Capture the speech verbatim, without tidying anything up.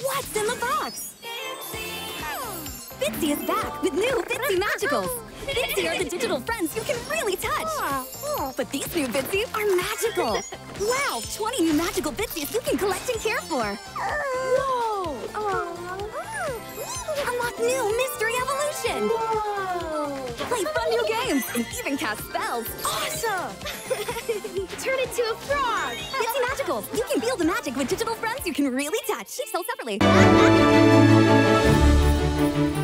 What's in the box? Bitzee is back with new Bitzee Magicals. Bitzee are the digital friends you can really touch. But these new Bitzee are magical. Wow, twenty new magical Bitzees you can collect and care for. Whoa! Unlock new Mystery Evolution. Whoa! Play fun new games and even cast spells. Awesome! Turn into a frog! Bitzee Magicals. You can feel the magic with digital friends you can really touch. Each sold separately.